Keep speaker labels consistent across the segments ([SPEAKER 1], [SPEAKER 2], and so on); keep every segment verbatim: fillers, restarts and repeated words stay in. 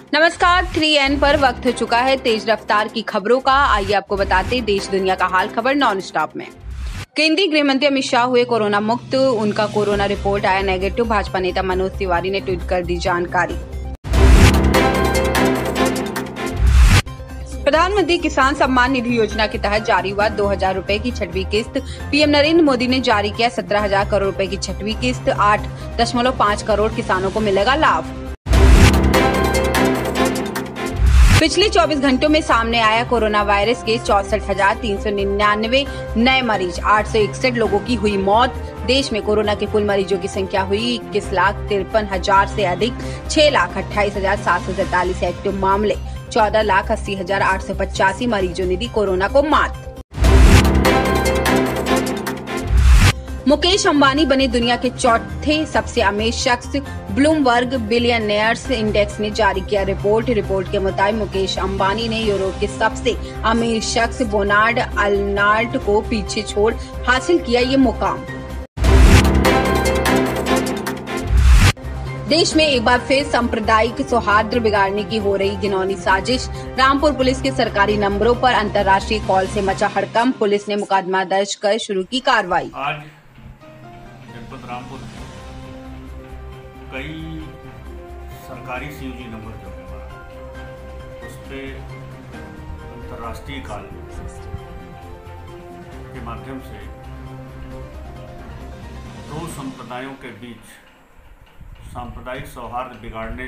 [SPEAKER 1] नमस्कार, three N पर वक्त हो चुका है तेज रफ्तार की खबरों का। आइए आपको बताते देश दुनिया का हाल खबर नॉन स्टॉप में। केंद्रीय गृह मंत्री अमित शाह हुए कोरोना मुक्त, उनका कोरोना रिपोर्ट आया नेगेटिव। भाजपा नेता मनोज तिवारी ने ट्वीट कर दी जानकारी। प्रधानमंत्री किसान सम्मान निधि योजना के तहत जारी हुआ दो हजार रूपए की छठवीं किस्त। पीएम नरेंद्र मोदी ने जारी किया सत्रह हजार करोड़ रुपए की छठवीं किस्त। आठ दशमलव पाँच करोड़ किसानों को मिलेगा लाभ। पिछले चौबीस घंटों में सामने आया कोरोना वायरस के चौसठ हजार तीन सौ निन्यानवे नए मरीज। आठ सौ इकसठ लोगों की हुई मौत। देश में कोरोना के कुल मरीजों की संख्या हुई इक्कीस लाख तिरपन हजार से अधिक। छह लाख अट्ठाईस हजार सात सौ तैतालीस एक्टिव मामले। चौदह लाख अस्सी हजार आठ सौ पचासी मरीजों ने दी कोरोना को मात। मुकेश अंबानी बने दुनिया के चौथे सबसे अमीर शख्स। ब्लूमबर्ग बिलियनियर्स इंडेक्स ने जारी किया रिपोर्ट। रिपोर्ट के मुताबिक मुकेश अंबानी ने यूरोप के सबसे अमीर शख्स बोनार्ड अर्नाल्ड को पीछे छोड़ हासिल किया ये मुकाम। देश में एक बार फिर सांप्रदायिक सौहार्द बिगाड़ने की हो रही घिनौनी साजिश। रामपुर पुलिस के सरकारी नंबरों पर अंतर्राष्ट्रीय कॉल से मचा हड़कंप। पुलिस ने मुकदमा दर्ज कर शुरू की कार्रवाई।
[SPEAKER 2] आज जनपद रामपुर कई सरकारी सीयूजी नंबर जो है हमारा उस पे अंतर्राष्ट्रीय कॉल के माध्यम से दो संप्रदायों के बीच सांप्रदायिक सौहार्द बिगाड़ने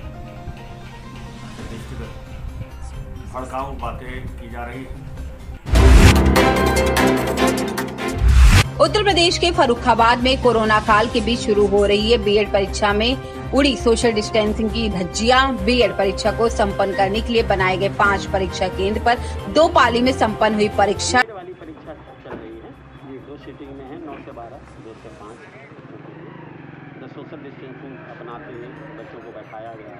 [SPEAKER 2] के दृष्टिगत भड़काऊ बातें की जा रही हैं।
[SPEAKER 1] उत्तर प्रदेश के फर्रुखाबाद में कोरोना काल के बीच शुरू हो रही है बीएड परीक्षा में उड़ी सोशल डिस्टेंसिंग की धज्जियां। बीएड परीक्षा को संपन्न करने के लिए बनाए गए पांच परीक्षा केंद्र पर दो पाली में संपन्न हुई परीक्षा
[SPEAKER 3] वाली परीक्षा चल रही है। ये दो सीटिंग में है, नौ से बारह, दो से पाँच। सोशल डिस्टेंसिंग अपनाते हुए बच्चों को बैठाया गया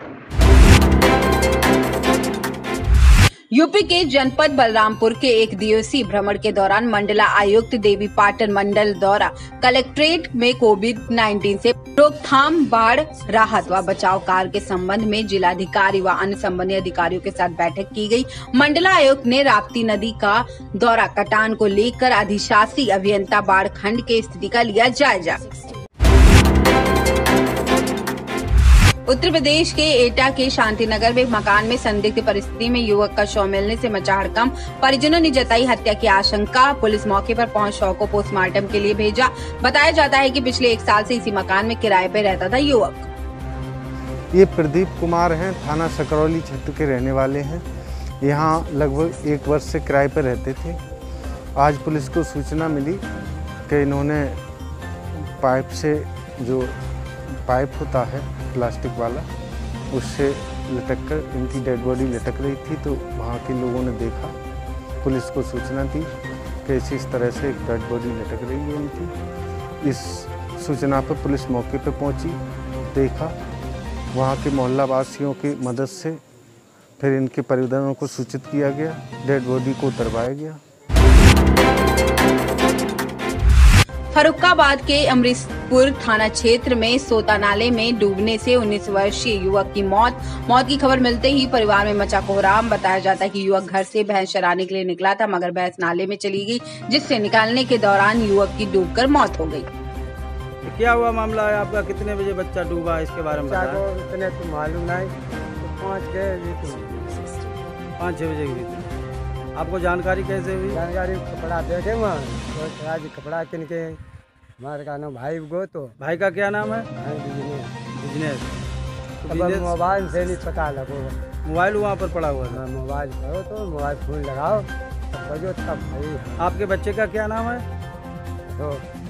[SPEAKER 3] है।
[SPEAKER 1] यूपी के जनपद बलरामपुर के एक दिवसीय भ्रमण के दौरान मंडला आयुक्त देवी पाटन मंडल द्वारा कलेक्ट्रेट में कोविड नाइन्टीन से रोकथाम, बाढ़ राहत व बचाव कार्य के संबंध में जिलाधिकारी व अन्य संबंधित अधिकारियों के साथ बैठक की गई। मंडला आयुक्त ने राप्ती नदी का दौरा कटान को लेकर अधिशासी अभियंता बाढ़ खंड के स्थिति का लिया जायजा। उत्तर प्रदेश के एटा के शांतिनगर में मकान में संदिग्ध परिस्थिति में युवक का शव मिलने से मचा हड़कंप। परिजनों ने जताई हत्या की आशंका। पुलिस मौके पर पहुंच शव को पोस्टमार्टम के लिए भेजा। बताया जाता है कि पिछले एक साल से इसी मकान में किराए पर रहता था युवक।
[SPEAKER 4] ये प्रदीप कुमार हैं, थाना सकरौली क्षेत्र के रहने वाले हैं। यहाँ लगभग एक वर्ष से किराए पर रहते थे। आज पुलिस को सूचना मिली कि इन्होंने पाइप से, जो पाइप होता है प्लास्टिक वाला, उससे लटक कर इनकी डेड बॉडी लटक रही थी। तो वहाँ के लोगों ने देखा, पुलिस को सूचना दी कि इस तरह से एक डेड बॉडी लटक रही है इनकी। इस सूचना पर पुलिस मौके पर पहुँची, देखा, वहाँ के मोहल्ला वासियों की मदद से फिर इनके परिजनों को सूचित किया गया। डेड बॉडी को उतरवाया गया।
[SPEAKER 1] फर्रुखाबाद के अमरीशपुर थाना क्षेत्र में सोता नाले में डूबने से उन्नीस वर्षीय युवक की मौत। मौत की खबर मिलते ही परिवार में मचा कोहराम। बताया जाता है कि युवक घर से भैंस चराने के लिए निकला था, मगर भैंस नाले में चली गई, जिससे निकालने के दौरान युवक की डूबकर मौत हो गई।
[SPEAKER 5] तो क्या हुआ मामला है आपका? कितने बजे बच्चा डूबा, इसके बारे में बताओ।
[SPEAKER 6] इतने तो मालूम नहीं, तो पाँच के
[SPEAKER 5] पाँच छः बजे की आपको जानकारी कैसे हुई?
[SPEAKER 6] जानकारी कपड़ा देखे वहाँ तो कपड़ा किन के हमारे का नाम भाई गो। तो
[SPEAKER 5] भाई का क्या नाम है?
[SPEAKER 6] बिजनेस।
[SPEAKER 5] बिजनेस
[SPEAKER 6] मोबाइल से नहीं पता लगो।
[SPEAKER 5] मोबाइल वहाँ पर पड़ा हुआ था।
[SPEAKER 6] मोबाइल करो तो मोबाइल फोन लगाओ तब बजो तब भाई।
[SPEAKER 5] आपके बच्चे का क्या नाम है?
[SPEAKER 6] तो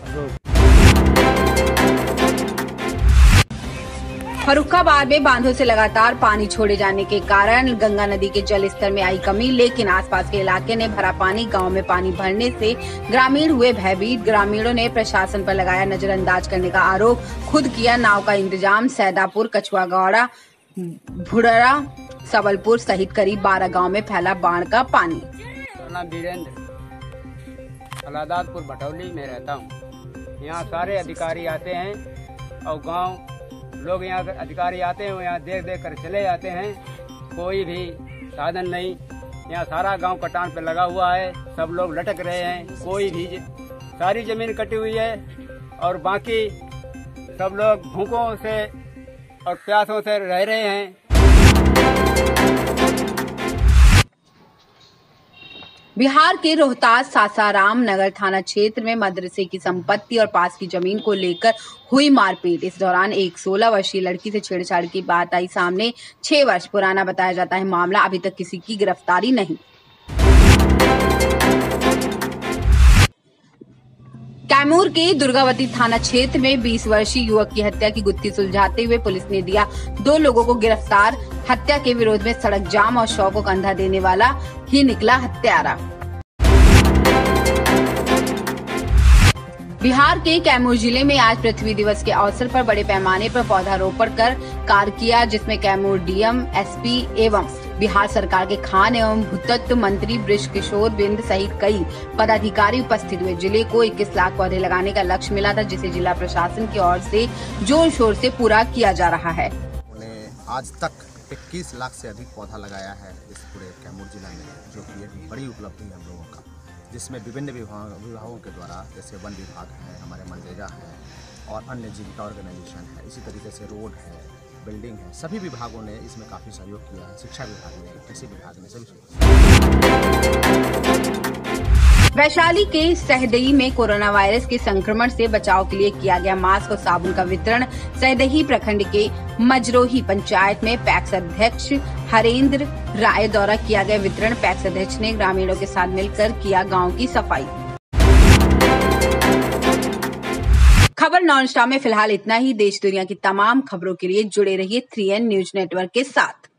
[SPEAKER 1] फर्रुखाबाद में बांधों से लगातार पानी छोड़े जाने के कारण गंगा नदी के जल स्तर में आई कमी, लेकिन आसपास के इलाके ने भरा पानी। गांव में पानी भरने से ग्रामीण हुए भयभीत। ग्रामीणों ने प्रशासन पर लगाया नजरअंदाज करने का आरोप। खुद किया नाव का इंतजाम। सैदापुर, कछुआगौड़ा, भुड़रा, सबलपुर सहित करीब बारह गाँव में फैला बाढ़ का पानी।
[SPEAKER 3] वीरेंद्र, अलादातपुर भटौली में रहता हूँ। यहाँ सारे अधिकारी आते हैं और गांव लोग यहाँ अधिकारी आते हैं, यहाँ देख देख कर चले जाते हैं।
[SPEAKER 7] कोई भी साधन नहीं। यहाँ सारा गांव कटान पे लगा हुआ है, सब लोग लटक रहे हैं, कोई भी सारी जमीन कटी हुई है और बाकी सब लोग भूखों से और प्यासों से रह रहे हैं।
[SPEAKER 1] बिहार के रोहतास सासाराम नगर थाना क्षेत्र में मदरसे की संपत्ति और पास की जमीन को लेकर हुई मारपीट। इस दौरान एक सोलह वर्षीय लड़की से छेड़छाड़ की बात आई सामने। छह वर्ष पुराना बताया जाता है मामला, अभी तक किसी की गिरफ्तारी नहीं। कैमूर के दुर्गावती थाना क्षेत्र में बीस वर्षीय युवक की हत्या की गुत्थी सुलझाते हुए पुलिस ने दिया दो लोगों को गिरफ्तार। हत्या के विरोध में सड़क जाम और शव को कंधा देने वाला ही निकला हत्यारा। बिहार के कैमूर जिले में आज पृथ्वी दिवस के अवसर पर बड़े पैमाने पर पौधारोपण कर कार्य किया, जिसमें कैमूर डीएम, एसपी एवं बिहार सरकार के खान एवं भूतत्व मंत्री बृज किशोर बिंद सहित कई पदाधिकारी उपस्थित हुए। जिले को इक्कीस लाख पौधे लगाने का लक्ष्य मिला था, जिसे जिला प्रशासन की ओर से जोर शोर से पूरा किया जा रहा है।
[SPEAKER 8] आज तक इक्कीस लाख से अधिक पौधा लगाया है इस पूरे कैमूर जिला में, जो कि एक बड़ी उपलब्धि है हम लोगों का, जिसमें विभिन्न विभाग विभागों के द्वारा, जैसे वन विभाग है, हमारे मनरेगा है और अन्य जीविका ऑर्गेनाइजेशन है, इसी तरीके से रोड है, बिल्डिंग है, सभी विभागों ने इसमें काफ़ी सहयोग किया है। शिक्षा विभाग ने, कृषि विभाग ने, सभी।
[SPEAKER 1] वैशाली के सहदेई में कोरोना वायरस के संक्रमण से बचाव के लिए किया गया मास्क और साबुन का वितरण। सहदेई प्रखंड के मजरोही पंचायत में पैक्स अध्यक्ष हरेंद्र राय द्वारा किया गया वितरण। पैक्स अध्यक्ष ने ग्रामीणों के साथ मिलकर किया गांव की सफाई। खबर नॉन स्टॉप में फिलहाल इतना ही। देश दुनिया की तमाम खबरों के लिए जुड़े रहिए थ्री एन न्यूज नेटवर्क के साथ।